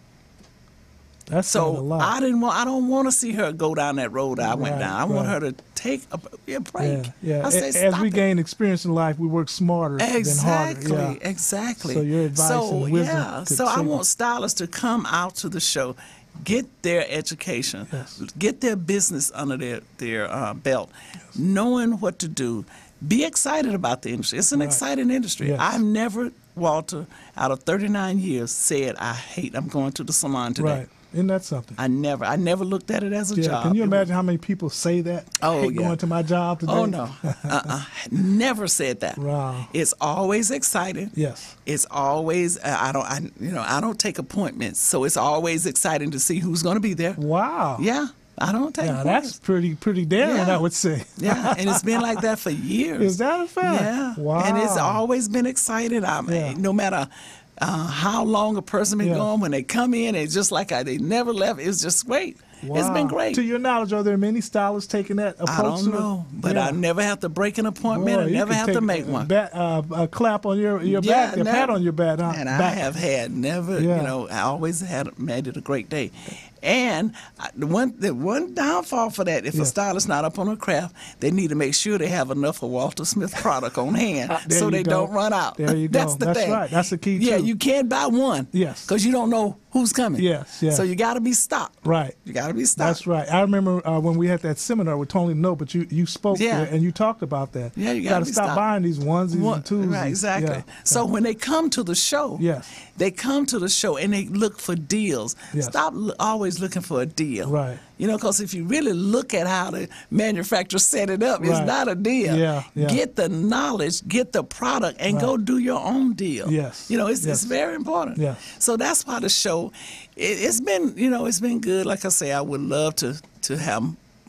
That's a So lot. I don't want to see her go down that road I went Right, down. I want right. her to take a break. Yeah. Yeah. I say, As stop we it. gain experience in life, we work smarter Exactly, than harder. Yeah. exactly. So your advice and wisdom yeah. could So I save want us. stylists to come out to the show, get their education, Yes. get their business under their belt, knowing what to do. Be excited about the industry. It's an Right. exciting industry. Yes. I've never, Walter, out of 39 years, said I'm going to the salon today. Right. Isn't that something? I never looked at it as a Yeah. job. Can you It was- imagine how many people say that? Oh, Hate yeah. going to my job today. Oh no, never said that. Wow. It's always exciting. Yes. It's always I don't take appointments, so it's always exciting to see who's going to be there. Wow. Yeah, I don't take Now appointments. that's pretty daring, Yeah. I would say. Yeah, and it's been like that for years. Is that a fact? Yeah. Wow. And it's always been exciting. Yeah. No matter how long a person been Yeah. gone, when they come in, it's just like they never left. It's just great. It's been Wow. great. To your knowledge, are there many stylists taking that approach? I don't know, but Yeah. I never have to break an appointment. Boy, I you never could have to take make one. a clap on your Yeah, back, a pat never. on your back. Huh? And I back. have had never, Yeah. you know, I always made it a great day. And the one downfall for that, if a Yes. stylist not up on her craft, they need to make sure they have enough of Walter Smith product on hand There so you they go. don't run out. There you go. That's the That's thing. right. That's the key, Yeah, too. you can't buy one. Yes. Because you don't know who's coming. Yes, yes. So you got to be stocked. Right. You got to be stocked. That's right. I remember when we had that seminar with Tony No, but you spoke Yeah. there and you talked about that. Yeah, you got gotta to be stop stopped. buying these onesies and twosies. Right, exactly. Yeah. So when they come to the show, Yes. they come to the show and they look for deals. Yes. Stop always looking for a deal. Right. You know, because if you really look at how the manufacturer set it up, it's Right. not a deal. Yeah, yeah. Get the knowledge, get the product, and go do your own deal. Yes, You know, it's yes. very important. Yes. So that's why the show, it's been, you know, it's been good. Like I say, I would love to have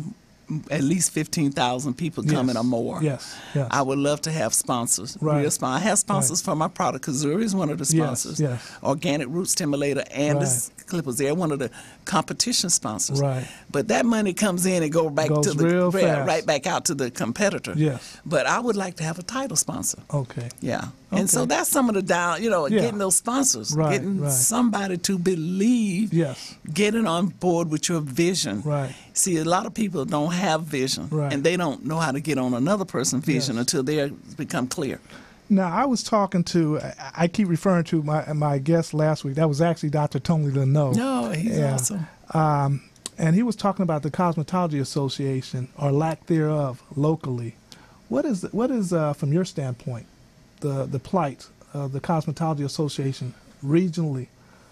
at least 15,000 people coming or more. Yes, yes. I would love to have sponsors. Right. Real I have sponsors for my product. Kazuri is one of the Yes, sponsors. yes. Organic Root Stimulator and Right. the Clippers. They're one of the competition sponsors. Right. But that money comes in and goes back Goes to the real fast. right back out to the competitor. Yes. But I would like to have a title sponsor. Okay. Yeah. And so Okay. that's some of the Yeah. getting those sponsors, Right, getting right. somebody to believe, Yes. getting on board with your vision. Right. See, a lot of people don't have vision, Right. and they don't know how to get on another person's vision Yes. until they become clear. Now, I was talking to, I keep referring to my guest last week. That was actually Dr. Tony Leno. No, he's Yeah. awesome. And he was talking about the Cosmetology Association, or lack thereof, locally. What is from your standpoint, the plight of the Cosmetology Association regionally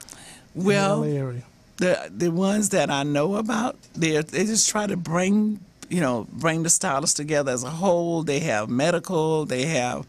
Well, in the LA area? the ones that I know about, they just try to bring the stylists together as a whole. They have medical, they have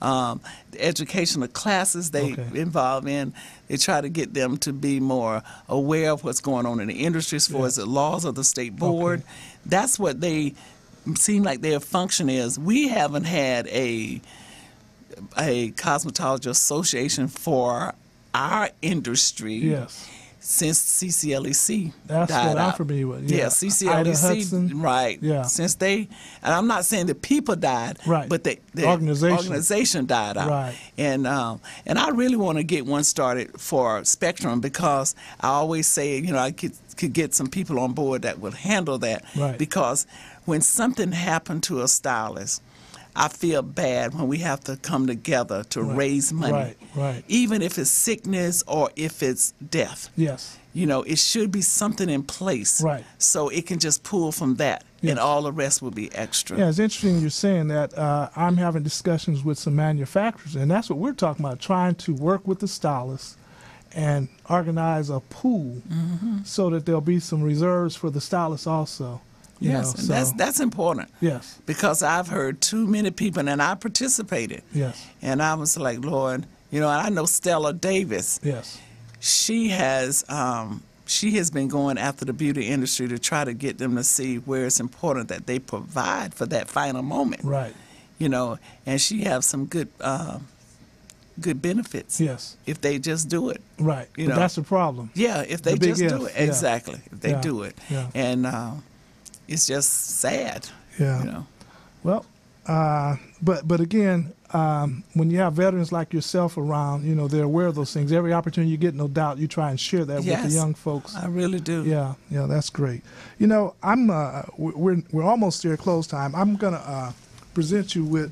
educational classes they Okay. involve in. They try to get them to be more aware of what's going on in the industry as far as the laws of the state board. Okay. That's what they seem like their function is. We haven't had a cosmetology association for our industry. Yes. since CCLEC That's died what out. I'm familiar with. Yeah, CCLEC, right. Yeah. Since and I'm not saying the people died, right, but the organization died out. Right. And I really want to get one started for Spectrum, because I always say, you know, I could get some people on board that would handle that. Right. Because when something happened to a stylist, I feel bad when we have to come together to raise money. Right. Even if it's sickness or if it's death. Yes. You know, it should be something in place. Right. So it can just pull from that, yes, and all the rest will be extra. Yeah, it's interesting you're saying that. I'm having discussions with some manufacturers, and that's what we're talking about, trying to work with the stylists and organize a pool so that there'll be some reserves for the stylists also. Yes, and that's important. Yes. Because I've heard too many people, and I participated. Yes. And I was like, Lord, you know, I know Stella Davis. Yes. She has been going after the beauty industry to try to get them to see where it's important that they provide for that final moment. Right. You know, and she has some good benefits. Yes. If they just do it. Right. You but know, that's the problem. Yeah, if they just do it. Yeah. Exactly. If they do it. Yeah. And it's just sad. Yeah. You know. Well, but again, when you have veterans like yourself around, you know, they're aware of those things. Every opportunity you get, no doubt, you try and share that with the young folks. I really do. Yeah, that's great. You know, we're almost there, close time. I'm gonna present you with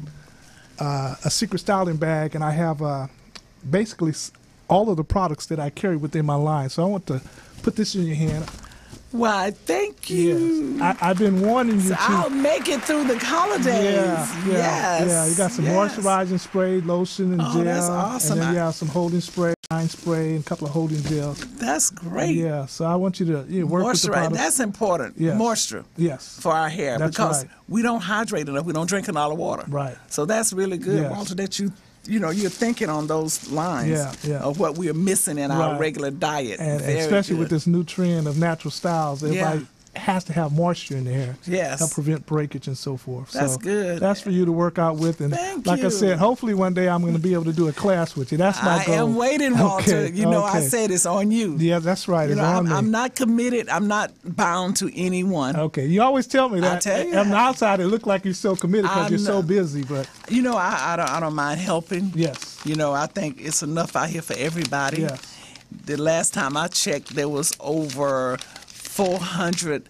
a secret styling bag, and I have basically all of the products that I carry within my line. So I want to put this in your hand. Why, thank you. Yes. I've been warning you to. I'll make it through the holidays. Yeah. You got some moisturizing spray, lotion, and gel. That's awesome. And then you have some holding spray, line spray, and a couple of holding gels. That's great. Yeah. So I want you to work with the products. That's important. Yes. Moisture. Yes. For our hair, That's because right. we don't hydrate enough. We don't drink a lot of water. Right. So that's really good, Yes. Walter, that you're thinking on those lines of what we are missing in our regular diet. And especially with this new trend of natural styles, everybody has to have moisture in the hair. Yes. Help prevent breakage and so forth. That's so good. That's for you to work out with. And Thank I said, hopefully one day I'm going to be able to do a class with you. That's my goal. I am waiting, Walter. Okay. You know, I said it's on you. Yeah, that's right. It's on me. I'm not committed. I'm not bound to anyone. Okay. You always tell me that. I tell you. On the outside, it looked like you're so committed because you're so busy. But you know, I don't mind helping. Yes. You know, I think it's enough out here for everybody. Yes. The last time I checked, there was over 400,000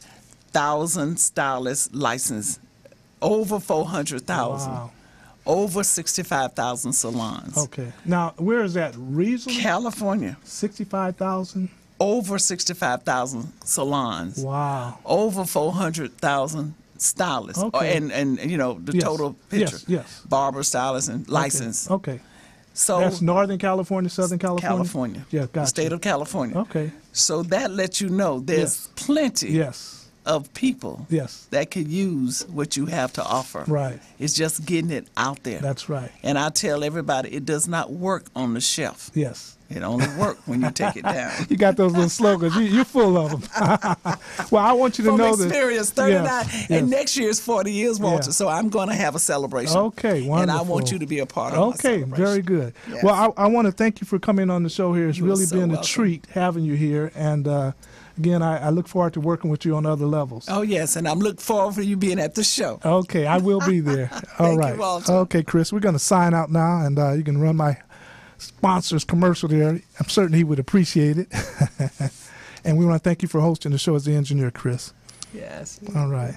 stylists licensed. Over 400,000. Wow. Over 65,000 salons. Okay. Now, where is that? Regional? California. 65,000? Over 65,000 salons. Wow. Over 400,000 stylists. Okay. And you know, the total picture. Yes. Barber, stylists, and licensed. Okay. So that's Northern California, Southern California? California. Yeah, gotcha. The state of California. Okay. So that lets you know there's plenty of people that could use what you have to offer. Right. It's just getting it out there. That's right. And I tell everybody, it does not work on the shelf. Yes. It only works when you take it down. You got those little slogans. You're full of them. Well, I want you to know that. From experience, 39. And next year is 40 years, Walter. Yeah. So I'm going to have a celebration. Okay, wonderful. And I want you to be a part of my celebration. Very good. Yes. Well, I want to thank you for coming on the show here. It's really been a treat having you here. And again, I look forward to working with you on other levels. Oh, yes. And I'm looking forward for you being at the show. Okay, I will be there. All right. Thank you, Walter. Okay, Chris, we're going to sign out now, and you can run my sponsor's commercial there. I'm certain he would appreciate it. And we want to thank you for hosting the show as the engineer, Chris. Yes. All right.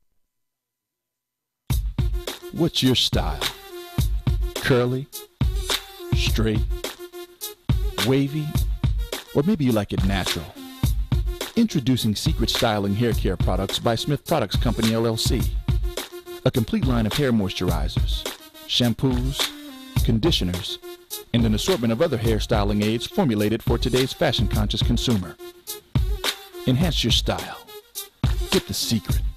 What's your style? Curly, straight, wavy, or maybe you like it natural? Introducing Secret Styling Hair Care Products by Smith Products Company, LLC. A complete line of hair moisturizers, shampoos, conditioners, and an assortment of other hairstyling aids formulated for today's fashion-conscious consumer. Enhance your style. Get the secret.